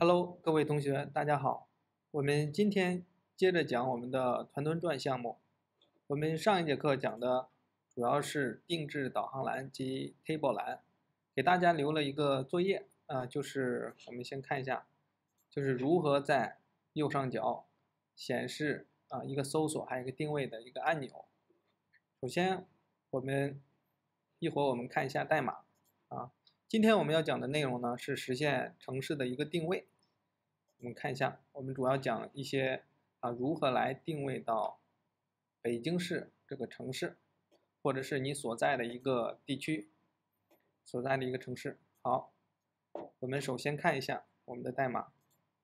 Hello，各位同学，大家好。我们今天接着讲我们的团团转项目。我们上一节课讲的主要是定制导航栏及 Table 栏，给大家留了一个作业就是我们先看一下，就是如何在右上角显示一个搜索还有一个定位的一个按钮。首先，一会儿我们看一下代码啊。今天我们要讲的内容呢是实现城市的一个定位。我们看一下，我们主要讲一些如何来定位到北京市这个城市，或者是你所在的一个地区，所在的一个城市。好，我们首先看一下我们的代码。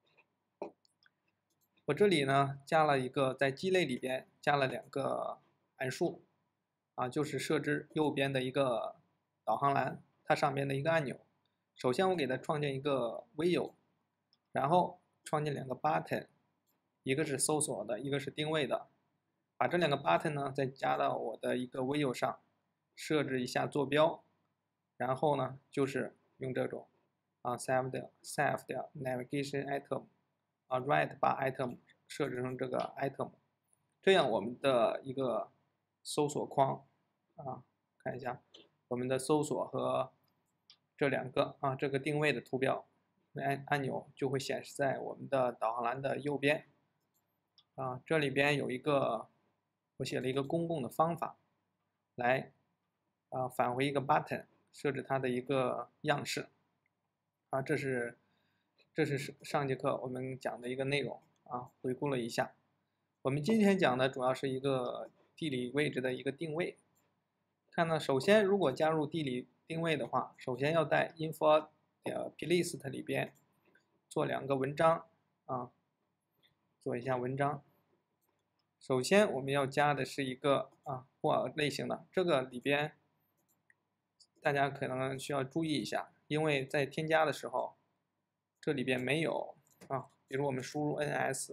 我这里呢加了一个在基类里边加了2个函数就是设置右边的一个导航栏，它上边的一个按钮。首先我给它创建一个 view， 然后创建2个 button， 一个是搜索的，一个是定位的。把这2个 button 呢再加到我的一个 view 上，设置一下坐标，然后呢就是用这种save 的 navigation item right 把 item 设置成这个 item， 这样我们的一个搜索框看一下我们的搜索和这2个这个定位的图标按钮就会显示在我们的导航栏的右边这里边有一个我写了一个公共的方法来返回一个 button， 设置它的一个样式这是上节课我们讲的一个内容回顾了一下。我们今天讲的主要是一个地理位置的一个定位。看呢，首先如果加入地理定位的话，首先要在 info.plist 里边做2个文章做一下文章。首先我们要加的是一个或类型的，这个里边大家可能需要注意一下，因为在添加的时候这里边没有比如我们输入 ns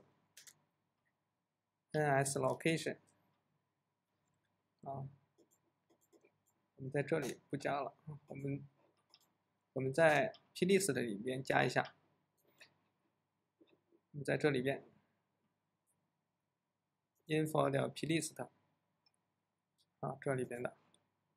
location 我们在这里不加了，我们在 plist 里边加一下，我们在这里边 info.plist 这里边的，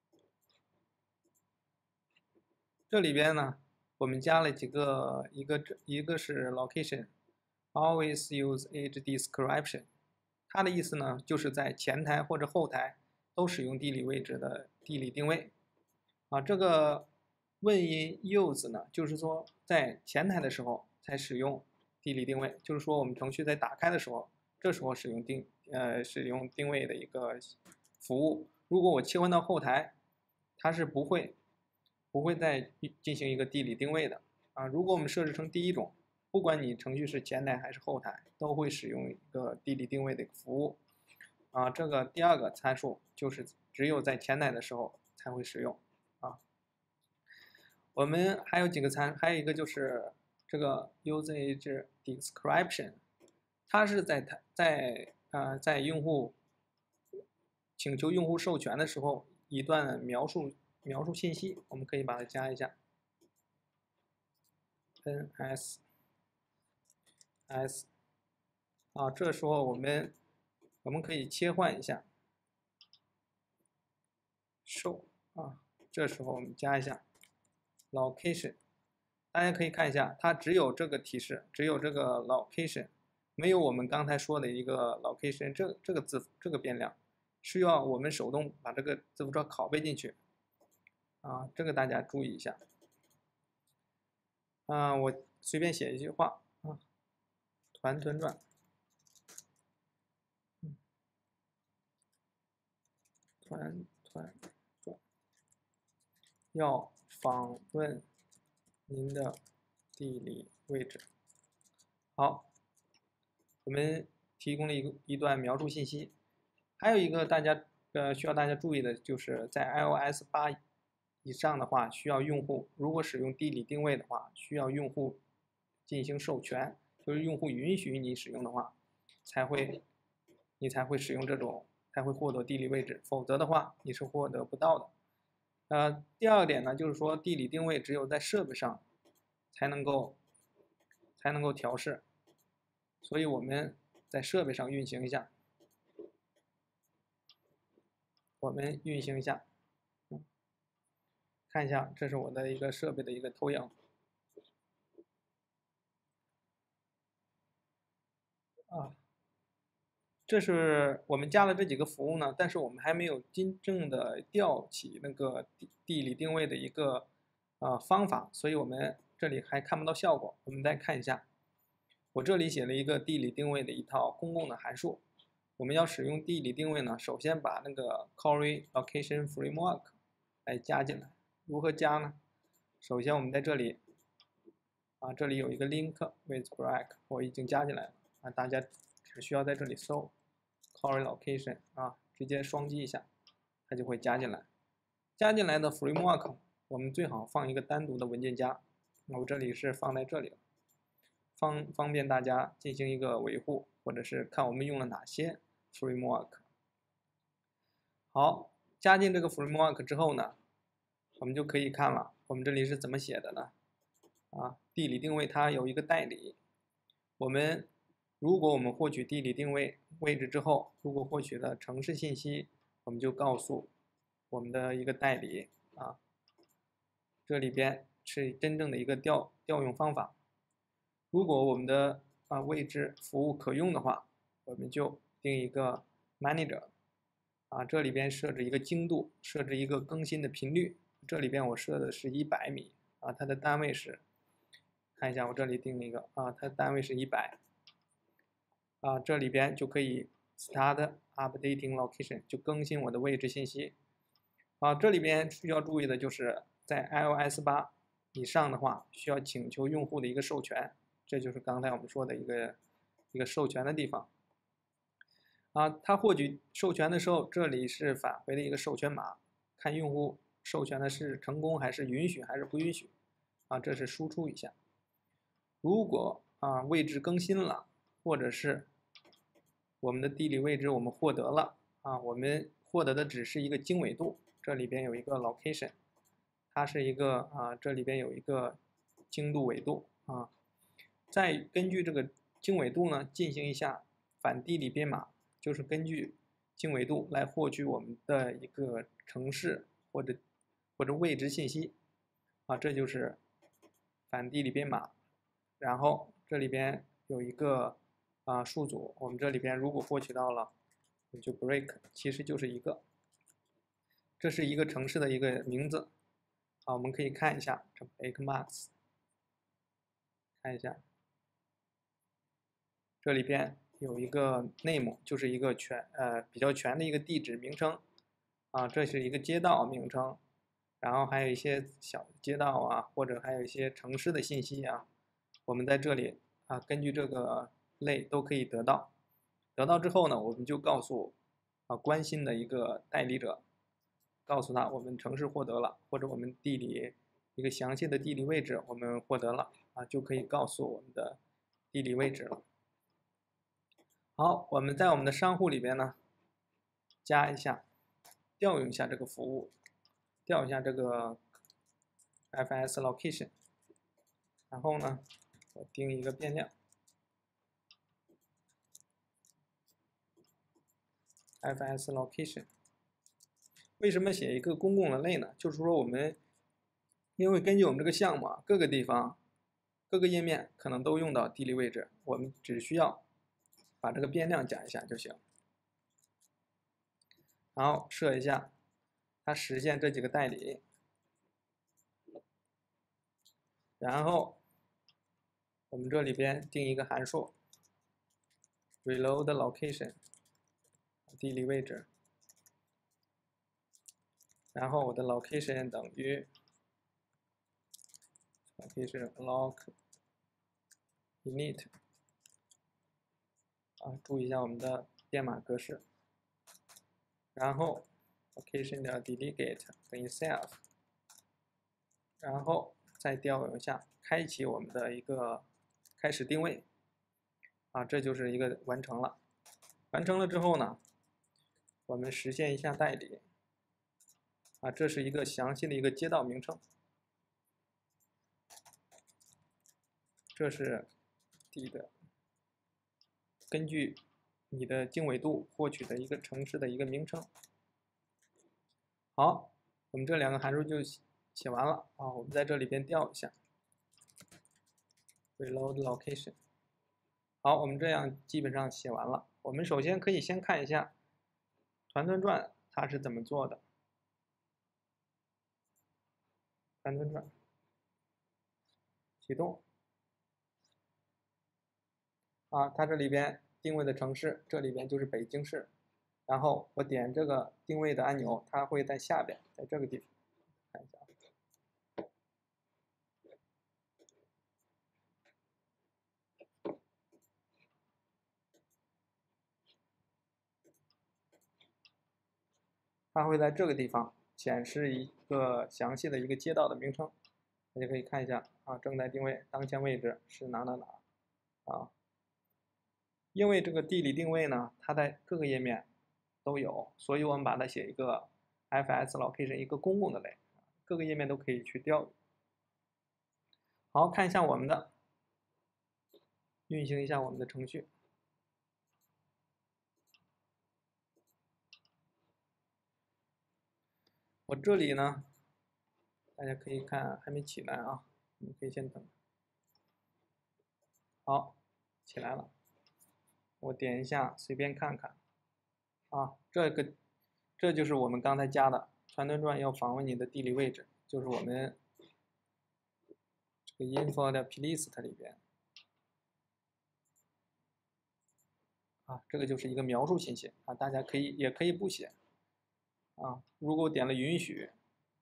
这里边呢我们加了几个，一个是 location always use age description， 它的意思呢就是在前台或者后台都使用地理位置的地理定位这个问音 use 呢就是说在前台的时候才使用地理定位，就是说我们程序在打开的时候，这时候使用定位的一个服务。如果我切换到后台，它是不会再进行一个地理定位的如果我们设置成第一种，不管你程序是前台还是后台，都会使用一个地理定位的服务这个第2个参数就是只有在前台的时候才会使用我们还有一个就是这个 usage description， 它是在用户请求用户授权的时候一段描述信息，我们可以把它加一下 ns 这时候我们可以切换一下show 这时候我们加一下 location， 大家可以看一下，它只有这个提示，只有这个 location， 没有我们刚才说的一个 location 这个变量，需要我们手动把这个字符串拷贝进去这个大家注意一下我随便写一句话团团转要访问您的地理位置。好，我们提供了一段描述信息。还有一个需要大家注意的就是在 iOS 8以上的话，需要用户如果使用地理定位的话，需要用户进行授权，就是用户允许你使用的话，你才会使用这种，才会获得地理位置，否则的话你是获得不到的。第2个点呢，就是说地理定位只有在设备上才能才能够调试。所以我们在设备上运行一下，看一下，这是我的一个设备的一个投影啊。这是我们加了这几个服务呢，但是我们还没有真正的调起那个地理定位的一个方法，所以我们这里还看不到效果。我们再看一下，我这里写了一个地理定位的一套公共的函数。我们要使用地理定位呢，首先把那个 Cori Location Framework 来加进来。如何加呢？首先我们在这里这里有一个 link with break， 我已经加进来了大家只需要在这里搜 Cori Location 直接双击一下，它就会加进来。加进来的 framework 我们最好放一个单独的文件夹，我这里是放在这里了，方便大家进行一个维护，或者是看我们用了哪些 framework。好，加进这个 framework 之后呢，我们就可以看了，我们这里是怎么写的呢？地理定位它有一个代理，如果我们获取地理定位位置之后，如果获取了城市信息，我们就告诉我们的一个代理这里边是真正的一个调用方法。如果我们的位置服务可用的话，我们就定一个 manager 这里边设置一个精度，设置一个更新的频率。这里边我设的是100米它的单位是，看一下我这里定了一个它的单位是100这里边就可以 start updating location， 就更新我的位置信息这里边需要注意的就是在 iOS 8以上的话，需要请求用户的一个授权，这就是刚才我们说的一个授权的地方它获取授权的时候，这里是返回的一个授权码，看用户授权的是成功还是允许还是不允许这是输出一下。如果位置更新了，或者是我们的地理位置我们获得了我们获得的只是一个经纬度，这里边有一个 location， 它是一个这里边有一个经度纬度再根据这个经纬度呢进行一下反地理编码，就是根据经纬度来获取我们的一个城市或者位置信息这就是反地理编码。然后这里边有一个数组，我们这里边如果获取到了，就 break， 其实就是一个，这是一个城市的一个名字我们可以看一下这 break marks， 看一下，这里边有一个 name， 就是一个比较全的一个地址名称这是一个街道名称，然后还有一些小街道或者还有一些城市的信息我们在这里根据这个类都可以得到。得到之后呢，我们就告诉关心的一个代理者，告诉他我们城市获得了，或者我们地理一个详细的地理位置我们获得了就可以告诉我们的地理位置了。好，我们在我们的商户里边呢，加一下，调用一下这个服务，调一下这个 FS location， 然后呢，我定一个变量 FS location。 为什么写一个公共的类呢？就是说我们因为根据我们这个项目各个地方各个页面可能都用到地理位置，我们只需要把这个变量加一下就行。然后设一下它实现这几个代理，然后我们这里边定一个函数 reload location 地理位置，然后我的 location 等于 location loc init 注意一下我们的编码格式，然后 location 的 delegate 等于 self， 然后再调用一下，开启我们的一个开始定位这就是一个完成了。完成了之后呢，我们实现一下代理这是一个详细的一个街道名称，这是的根据你的经纬度获取的一个城市的一个名称。好，我们这两个函数就写完了啊。我们在这里边调一下 reload location。好，我们这样基本上写完了。我们首先可以先看一下团团转它是怎么做的。团团转启动啊，它这里边定位的城市，这里边就是北京市。然后我点这个定位的按钮，它会在下边，在这个地方，看一下。它会在这个地方显示一个详细的一个街道的名称，大家可以看一下啊，正在定位，当前位置是哪啊。因为这个地理定位呢，它在各个页面都有，所以我们把它写一个 fs location 一个公共的类，各个页面都可以去调。好，看一下我们的，运行一下我们的程序。我这里呢，大家可以看还没起来啊，你们可以先等。好，起来了。我点一下，随便看看。啊，这就是我们刚才加的团团转要访问你的地理位置，就是我们这个 info 的 plist 里边。啊，这个就是一个描述信息啊，大家也可以不写。啊，如果我点了允许，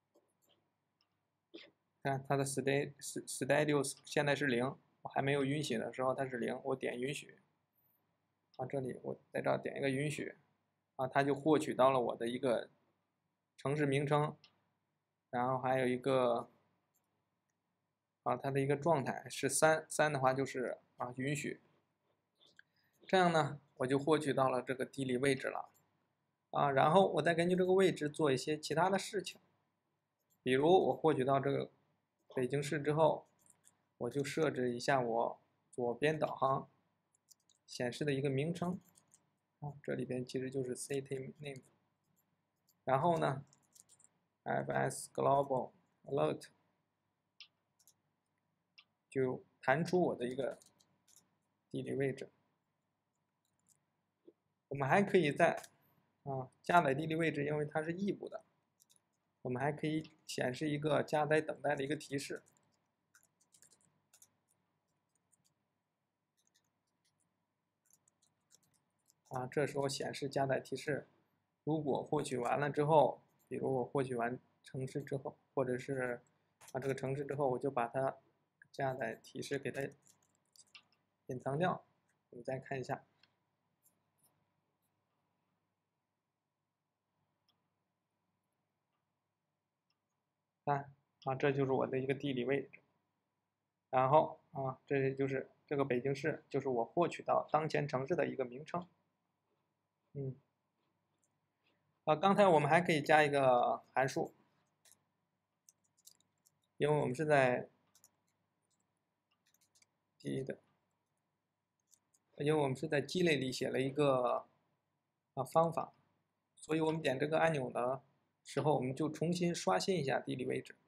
看它的 status 现在是0，我还没有允许的时候它是0，我点允许。啊，这里我在这儿点一个允许，啊，它就获取到了我的一个城市名称，然后还有一个啊，它的一个状态是3的话就是啊允许。这样呢，我就获取到了这个地理位置了。啊，然后我再根据这个位置做一些其他的事情，比如我获取到这个北京市之后，我就设置一下我左边导航显示的一个名称，啊，这里边其实就是 city name， 然后呢 fs global alert 就弹出我的一个地理位置。我们还可以在加载地理位置，因为它是异步的，我们还可以显示一个加载等待的一个提示。啊，这时候显示加载提示。如果获取完了之后，比如我获取完城市之后，或者是这个城市之后，我就把它加载提示给它隐藏掉。我们再看一下。看啊，这就是我的一个地理位置。然后啊，这就是这个北京市，就是我获取到当前城市的一个名称。刚才我们还可以加一个函数，因为我们是在鸡类里写了一个方法，所以我们点这个按钮的时候，我们就重新刷新一下地理位置。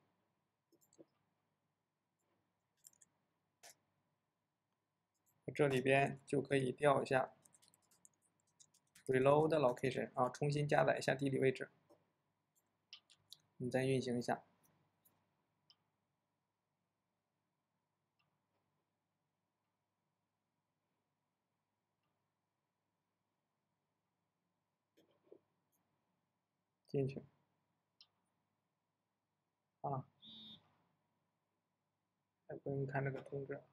这里边就可以调一下 reload location 啊，重新加载一下地理位置。我们再运行一下。进去啊，来不用看这个通知，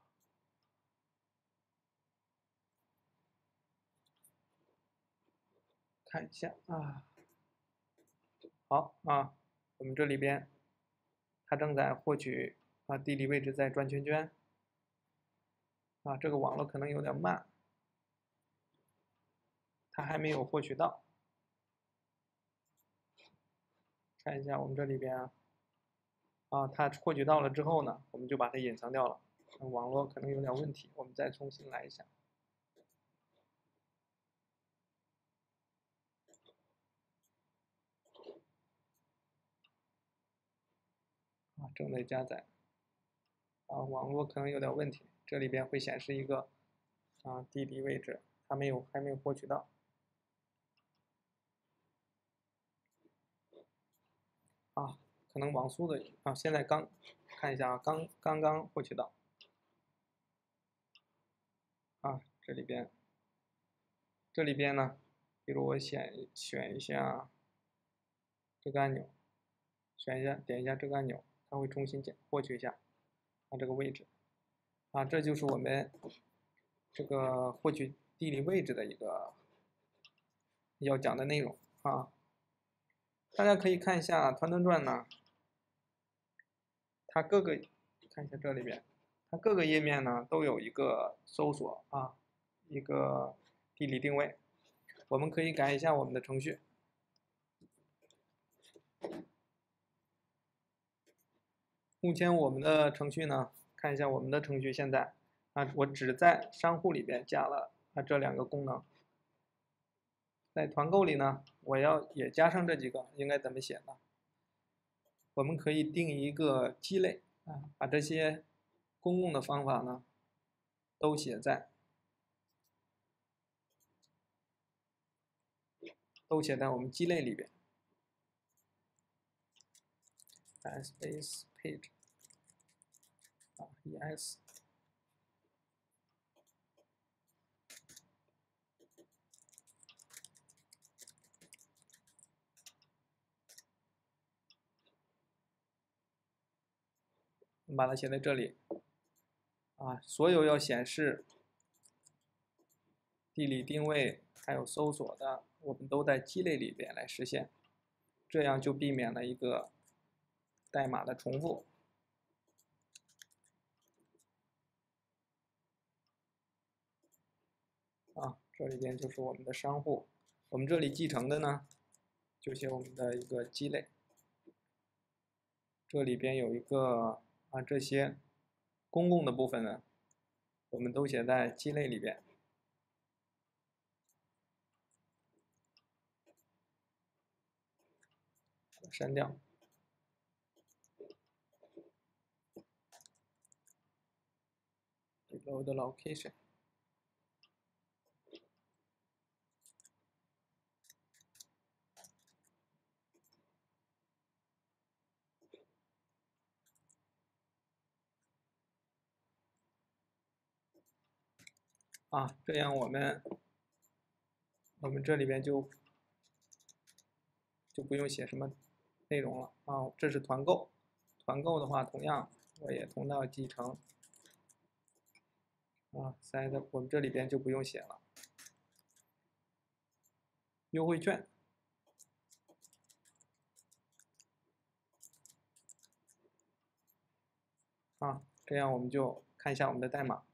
看一下啊。好啊，我们这里边它正在获取地理位置，在转圈圈啊，这个网络可能有点慢，它还没有获取到。看一下我们这里边它获取到了之后呢，我们就把它隐藏掉了。 网络可能有点问题，我们再重新来一下。正在加载。网络可能有点问题，这里边会显示一个地理位置，还没有获取到。可能网速的现在看一下刚刚获取到。这里边呢，比如我选一下这个按钮，点一下这个按钮，它会重新获取一下这个位置。这就是我们这个获取地理位置的一个要讲的内容大家可以看一下团团转呢，它看一下这里边，它各个页面呢都有一个搜索一个地理定位。我们可以改一下我们的程序。目前我们的程序呢，看一下我们的程序现在我只在商户里边加了这2个功能。在团购里呢，我要也加上这几个，应该怎么写呢？我们可以定一个基类把这些公共的方法呢都写在我们基类里边。space page es。我们把它写在这里所有要显示地理定位还有搜索的，我们都在基类里边来实现，这样就避免了一个代码的重复。这里边就是我们的商户，我们这里继承的呢，就写我们的一个基类。这里边有一个这些公共的部分呢，我们都写在基类里边。删掉。Load location。这样我们这里边就不用写什么内容了这是团购，团购的话同样我也同样继承set 我们这里边就不用写了。优惠券这样我们就看一下我们的代码。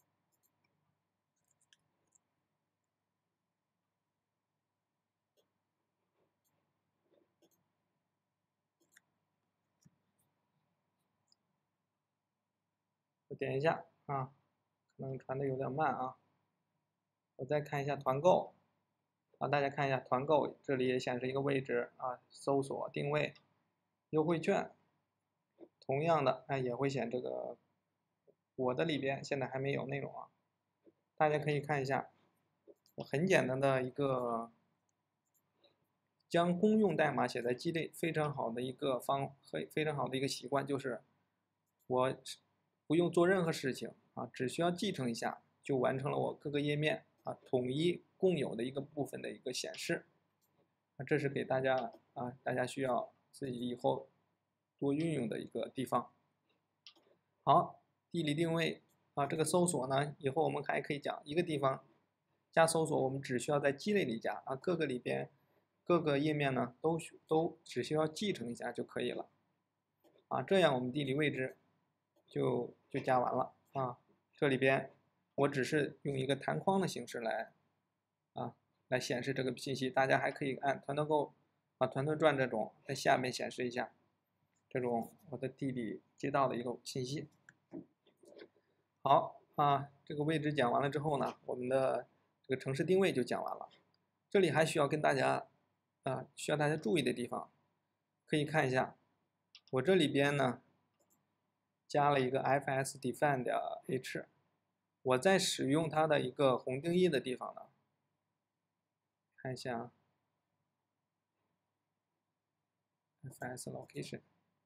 我点一下可能传的有点慢我再看一下团购大家看一下团购，这里也显示一个位置搜索定位优惠券，同样的也会显这个我的里边现在还没有内容大家可以看一下，我很简单的一个将公用代码写在基类非常好的一个非常好的一个习惯，就是我不用做任何事情只需要继承一下就完成了我各个页面统一共有的一个部分的一个显示这是给大家大家需要自己以后多运用的一个地方。好，地理定位这个搜索呢，以后我们还可以讲一个地方加搜索，我们只需要在基类里加各个里边各个页面呢都只需要继承一下就可以了这样我们地理位置就加完了这里边我只是用一个弹框的形式来显示这个信息，大家还可以按团团购团团转这种在下面显示一下这种我的地理街道的一个信息。 好啊，这个位置讲完了之后呢，我们的这个城市定位就讲完了。这里还需要跟大家需要大家注意的地方，可以看一下，我这里边呢加了一个 fs-define h， 我在使用它的一个宏定义的地方呢，看一下 fs location，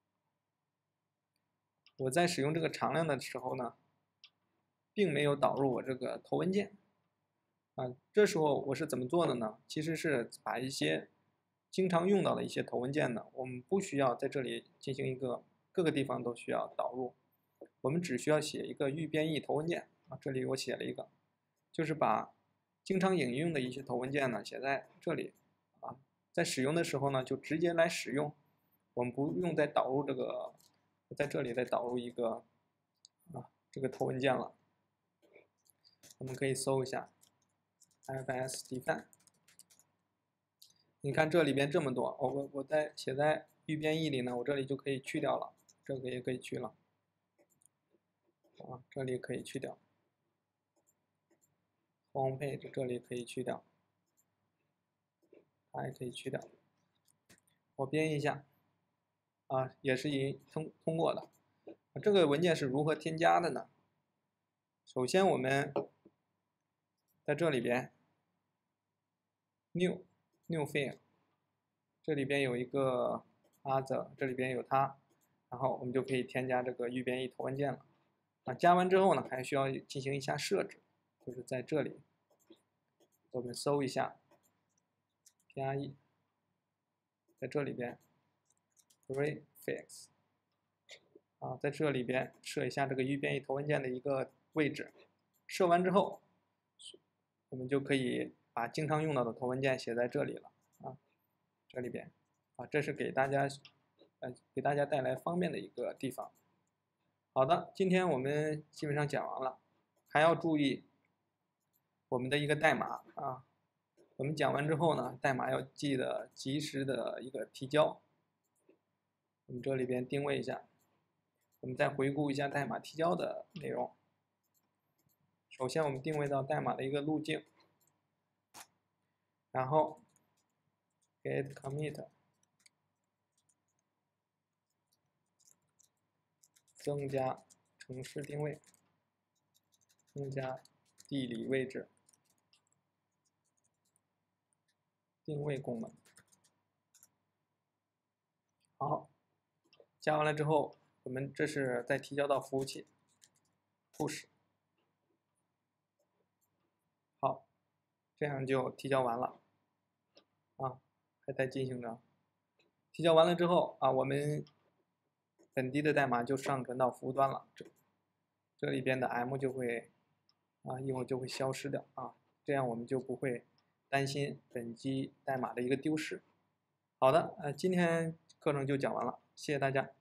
我在使用这个常量的时候呢，并没有导入我这个头文件这时候我是怎么做的呢？其实是把一些经常用到的一些头文件呢，我们不需要在这里进行一个各个地方都需要导入，我们只需要写一个预编译头文件这里我写了一个，就是把经常引用的一些头文件呢写在这里在使用的时候呢就直接来使用，我们不用再导入这个，在这里再导入一个这个头文件了。我们可以搜一下 fs-define， 你看这里边这么多，我在写在预编译里呢，我这里就可以去掉了，这个也可以去了这里可以去掉 home page， 这里可以去掉，它也可以去掉。我编译一下也是已经通过的。这个文件是如何添加的呢？首先我们在这里边 new file， 这里边有一个 other， 这里边有它，然后我们就可以添加这个预编译头文件了加完之后呢，还需要进行一下设置，就是在这里我们搜一下加译，在这里边 prefix在这里边设一下这个预编译头文件的一个位置，设完之后我们就可以把经常用到的头文件写在这里了这里边这是给大家带来方便的一个地方。好的，今天我们基本上讲完了，还要注意我们的一个代码我们讲完之后呢，代码要记得及时的一个提交。我们这里边定位一下，我们再回顾一下代码提交的内容。首先我们定位到代码的一个路径，然后 get commit 增加城市定位，增加地理位置定位功能。好，加完了之后，我们这是再提交到服务器 push。好，这样就提交完了还在进行着。提交完了之后我们本地的代码就上传到服务端了，这里边的 M 就会一会儿就会消失掉这样我们就不会担心本机代码的一个丢失。好的，今天课程就讲完了，谢谢大家。